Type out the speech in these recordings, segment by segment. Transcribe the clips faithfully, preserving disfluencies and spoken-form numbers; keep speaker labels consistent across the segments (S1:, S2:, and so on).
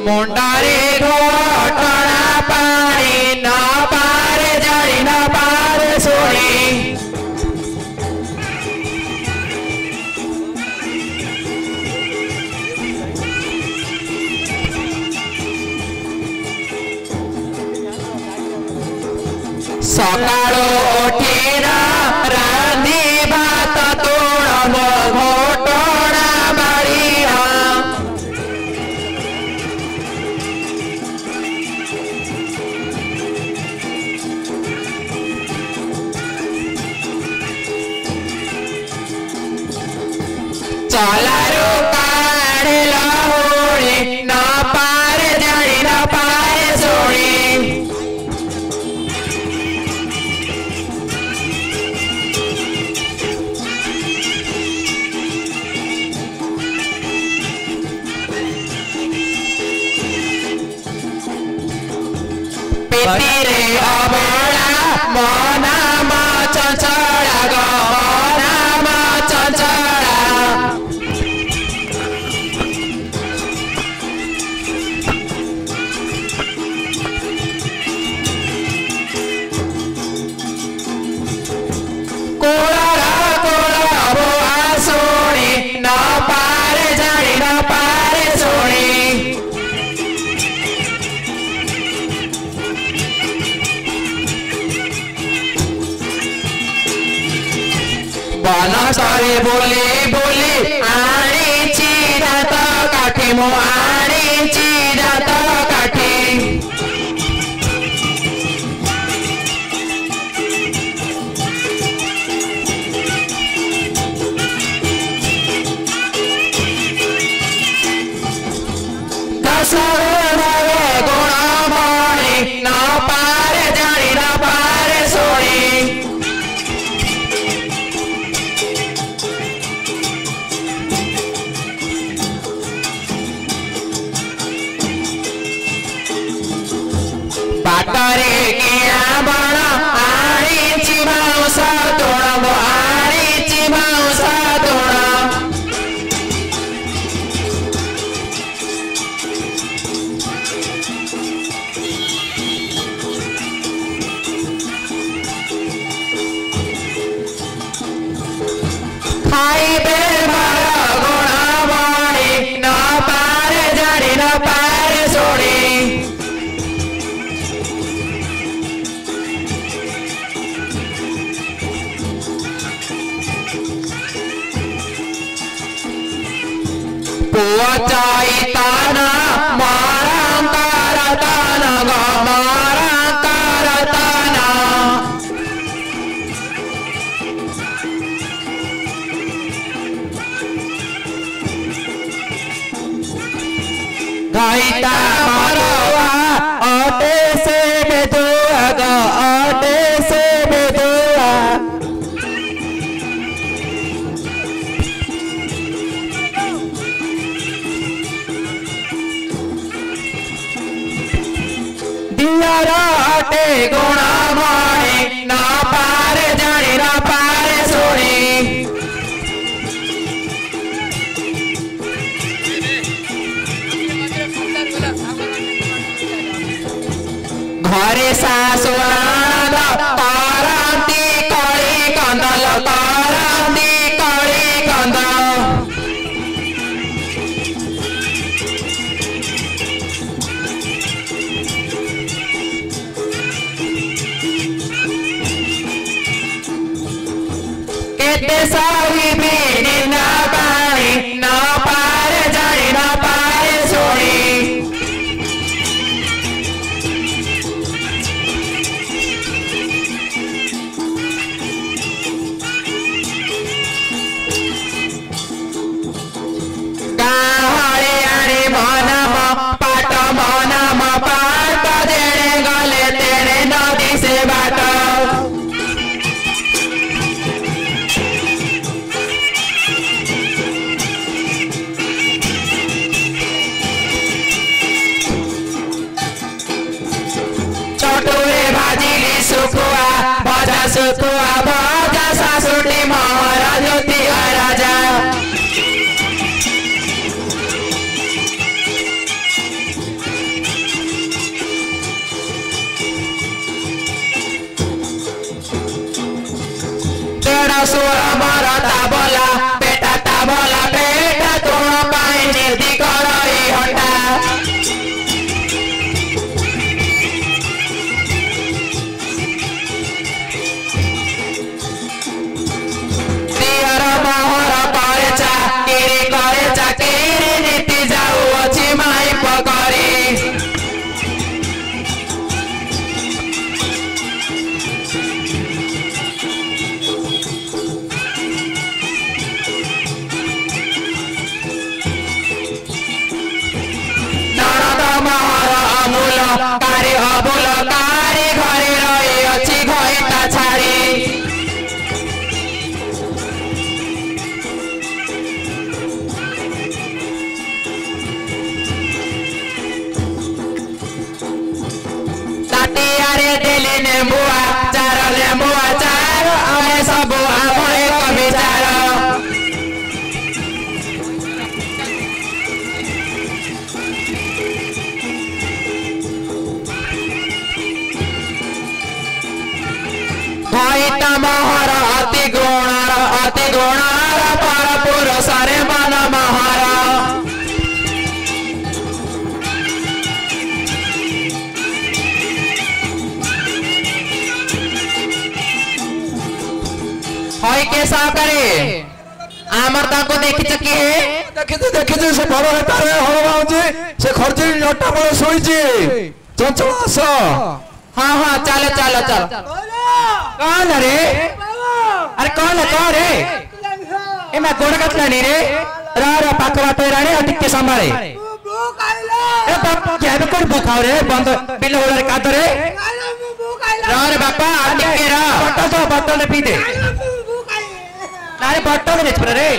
S1: मुंडारे घोटना पानी न पारे जानी न पारे सोनी सकाळो उठिना रांधी भात तोड़ब घोटना बाड़ीना चलारू काढ़े लहुड़ी न पारे जानी न पारे सोनी पितिरे अबड़ा मना मा चंचड़ा गो मना मा चंचड़ा कोड़ा कोड़ा बुआ सोनी न पारे जानी न पारे सोनी बनसरे बोली बोली आनी चिरात काठी मो आनी चिरात काठी कसरे गुणमणि न पारे जानी न पारे सोनी बाटरे किया बना आनी चिमाउस तोड़ब आनी चिमाउस तोड़ खाइबे मारा गुणमणि न पारे जानी न पारे सोनी चैताना मारा करताना गो मारा करताना गाइता मरवा अटे से बेदुआ गो अटे से बेदुआ दियाराटे गुणमणि न पारे जानी न पारे सोनी घरे सासु ननद करंती कली कंदल करंती कली कंदल केते सावी बीनी न पानी न पारे जानी न पारे सोनी गाहरे आरे मनम पाट मनम पाट जेड़े गले तेरे नदी से बाट चटुरे भाजिली सुकुआ भजा सुकुआ भजा सासुटी महाराज ज्योति राजा सुर मर ताबला बेटा ताबला बेटा तुम पाई जिदी करई हटा दियर मोहर करे चाकिरी करे चाकिरी नीति जाऊ अछि माई पकड़ी कारी अबुल कारी घरे रही अच्छी घईटा छाड़ी ताटियारे देली नेबुआ चार नेबुआ चार आमे सबु आम एक विचार घईटा महर अति गुणर अति गुणर पर पुरुषरे मन महर हई के सहकारी आमर ताको देखिछ कि
S2: देखिछ देखिछ से बड़ हेतारे हळ बाउजी से खर्ची नटा पर सोईची चंचल आस
S1: हां हां चलो चलो चलो कौन रे अरे कौन है कौन रे ए मैं गोड़ कतला नहीं रे रा रा पाक बात राणी और टिके संभाळे भूख आइला ए बाप क्या बे कोन भूखाव रे बंद बिल होरे का तो रे भूख आइला रा रे बापा टिके रा बटल तो बटल पी दे भूख आइला नारे बटल ने छपर रे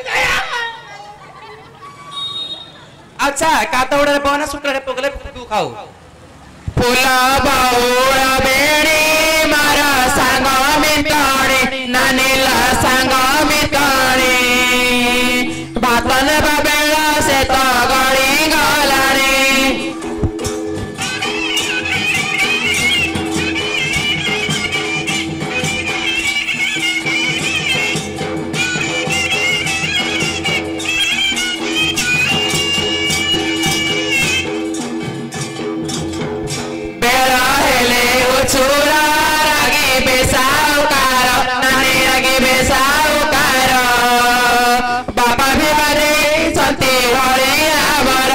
S1: अच्छा का तो ओडे बना शुक्र रे पगले तू खाऊ फूला बाउड़ा बेड़ी मारा सांग मिताणी नानीला सांग मिताणी बातन बाबेला से तो गड़ी गलाणी छुरा रागी बेसाउकार नानी रागी बेसाउकार बाबा भी बारे संती हरे आवर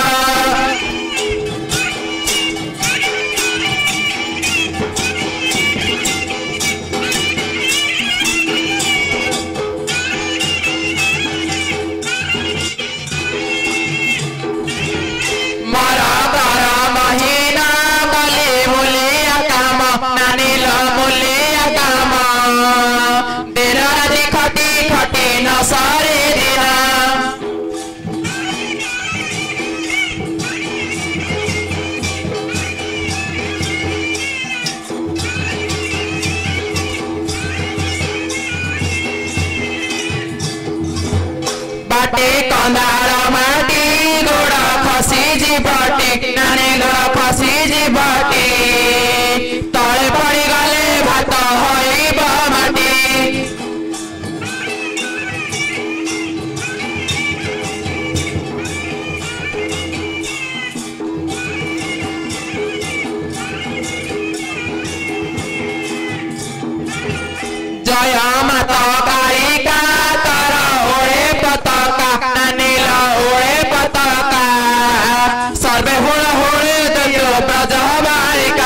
S1: मरा कर महीना बले बोले नानील मुलिया काम दिन राति खटी खटी न सारे दिन बाटे कंदार माटी गोड़ खसी जीवटी नानी गोड़ खसी जीवटी तले पड़ी गले भात होइब माटी जय माता कारिका तर ओढ़े पताका नानील ओढ़े पताका सर्वे हुड़ हुड़ दो ब्रज बालिका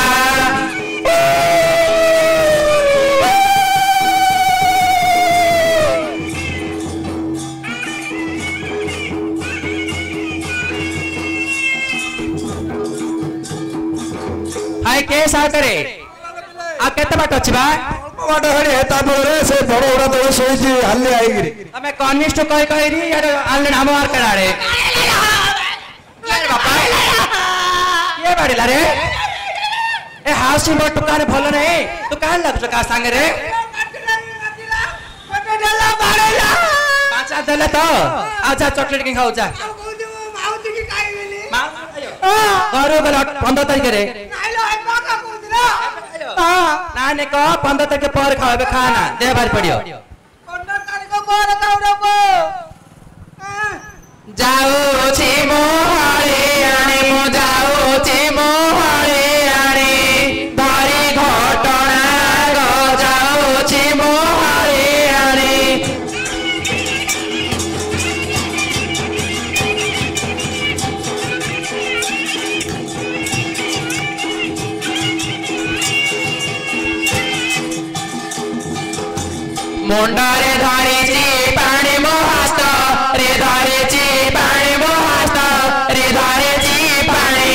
S1: हाय के साकरे आ केते बाट अछि बा
S2: बाट हेडी हेता परे से बड़ उड़ा तो सोईची हल्ले आईगिरी
S1: तमे कनिष्ठ कहि कहिरी यार आले नाम मार कराड़े यार बापा ये बाड़ीला रे ए हासी मोर दुकान भलो नै तू कान लागछ का संगे रे मते डला बाड़ीला पाचा देले तो आजा चॉकलेट के खाऊ जा माउती की काई गेली माउ आयो गरो गलो पंद्रह तारीख रे नाइलो ए पाका कुदरा हां नाने को पंद्रह तारीख पर खावे खाना दे बार पड़ियो
S3: मोर कौरव
S1: जाऊची मोहळे आणे मो जाऊची मोहळे आणे धरी घटना ग जाऊची मोहळे आणे मुंडारे धरीची पाणी मोहास्त रे धरीची पाणी मोहास्त रे धरीची पाणी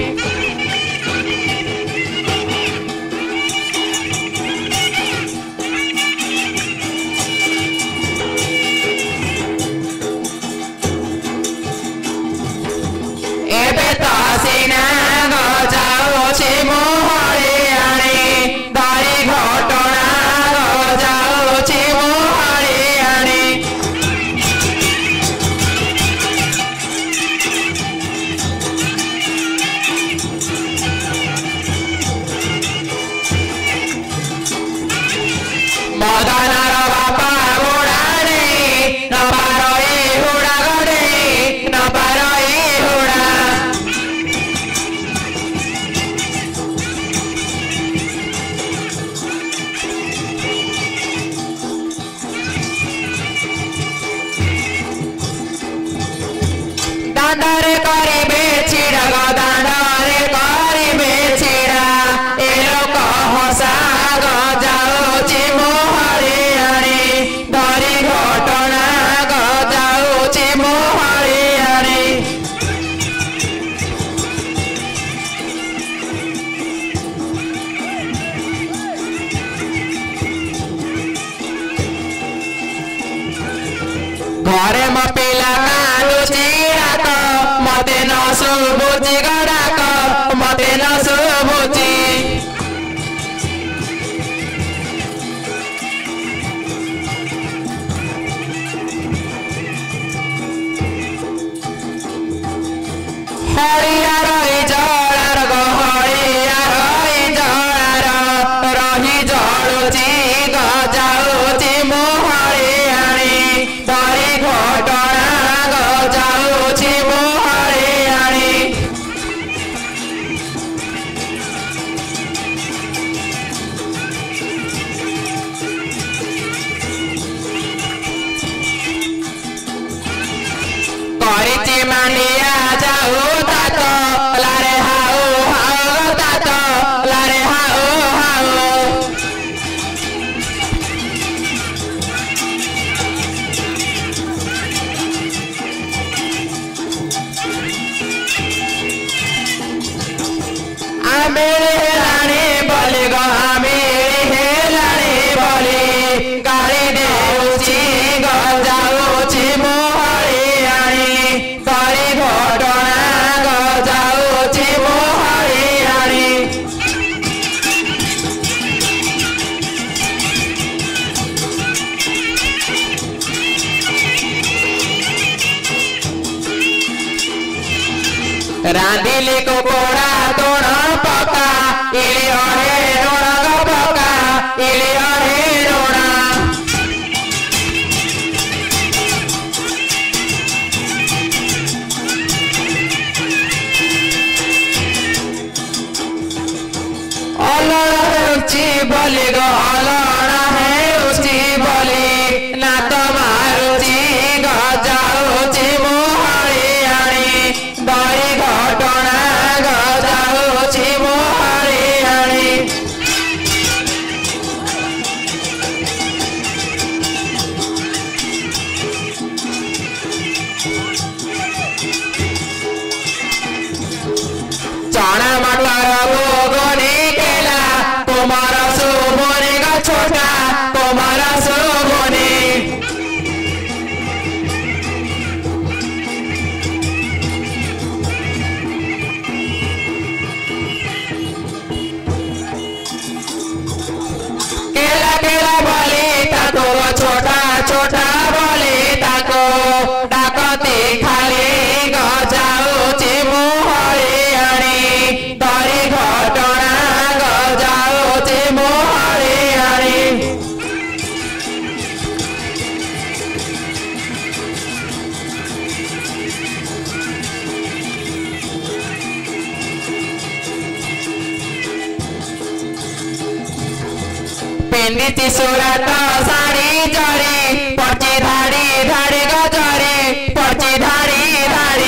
S1: एबे तासीना ग जाऊची मोहळे आणे धरी घटना ग जाऊची मोहळे आणे मदनार बापा हुडाणे न पारोई हुडा गडे न पारोई हुडा दांडारे करिबे छिड़ा ग दांडारे करिबे छिड़ा ए लोक हसा ग जाऊची मोहळे आणे धरी घटना ग जाऊची मोहळे आणे घरे म पिला कालुची रात मते न सुबुची गडाक मते न सुबुची हरिया रही जळार ग हरिया रही जळार रही जळुची ग जाऊची मोहळे आणे धरी घटना ग जाऊची मोहळे आणे କରିଛି ମାଣ୍ଡିଆ ଯାଉ ତାତ ଲାରେ ହାଉ ହାଉ ତାତ ଲାରେ ହାଉ ହାଉ आमेळे हेलाणे बोले ग आमेळे हेलाणे बोले गाळी देऊची ग जाऊची मोहळे आणे धरी घटना ग जाऊची मोहळे आणे रांधिले कुकुड़ा तोड़ पका इली अरे रोड़ा ग पका इली अरे रोड़ा अलड़ा हेउची बोले ग अलड़ा हेउची बोले ना तो मारुची ग जाऊची मोहळे आणे धरी घटना ग जाऊची मोहळे आणे चना मटर गोगने केला कुमार सुबोने ग छोटा कुमार सुबोने केला केला बोले ताको छोटा छोटा बोले ताको डाकते खाले ग जाऊची मोहळे आणे धरी घट पिंदी सुरत साड़ी जड़ी पड़ची धाड़ी धाड़ी गजरे पड़ची धाड़ी धाड़ी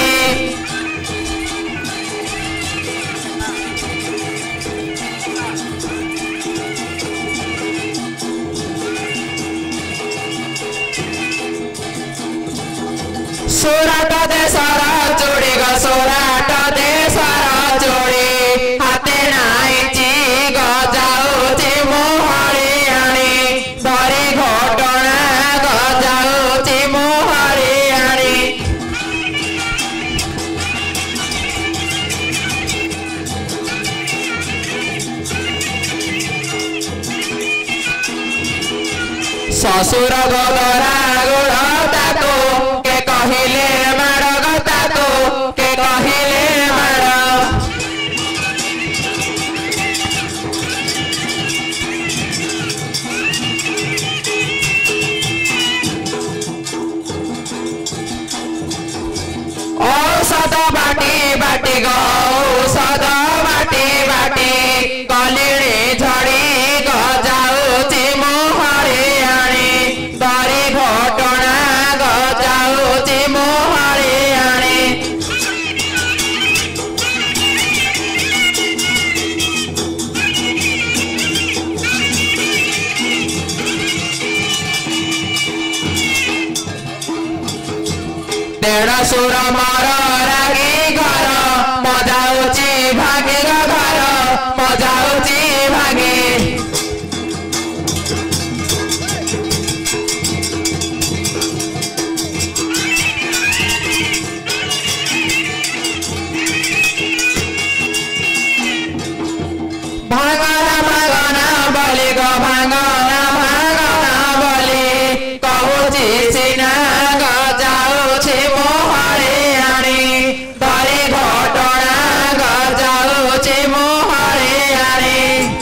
S1: सुरत दे सारा जोड़ी ग सुरत दे सारा जोड़ी हाथे नाइची गजाउची मोहरी आनी धरी घटना गजाउची मोहरी आनी ससुर गदरा गुड़ ताको के कहिले माड़ गताको के कहिले माड़ औषध बाटी बाटी गो औषध बाटी बाटी कलिणी झड़ी गजाउची मोहरी आनी धरी घटना गजाउची मोहरी आनी तेरा सुर मार रागी घर मजाउची भागी घर मजाउची भागी भागना भागना बोली गो भागना भागना बोली कहूची सीना गजाउची मोहरी आनी धरी घटना गजाउची मोहरी आनी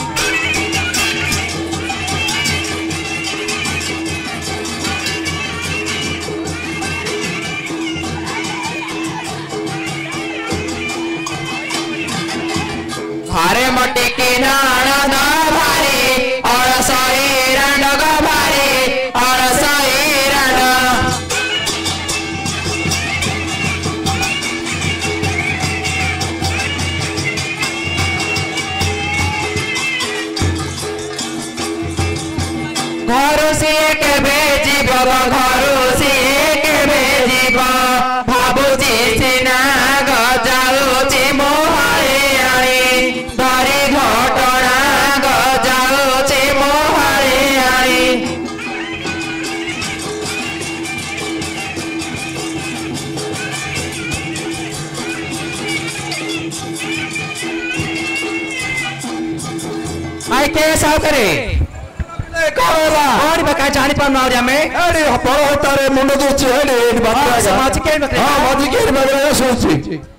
S1: हरे मटी की नाण न भारी अड़सई रांड ग भारी अड़सई रांड घर से केबे जीव घर से केबे जीव भाबुची सीना गजाउची मोहरी आनी धरी घटना गजाउची मोहरी आनी आई के साउकरे कौन बका जानी पाना और हमें
S2: अरे पर होता रे मुंडो तो छेड़े बात
S1: समाज के
S2: हां माजी के मगर सोची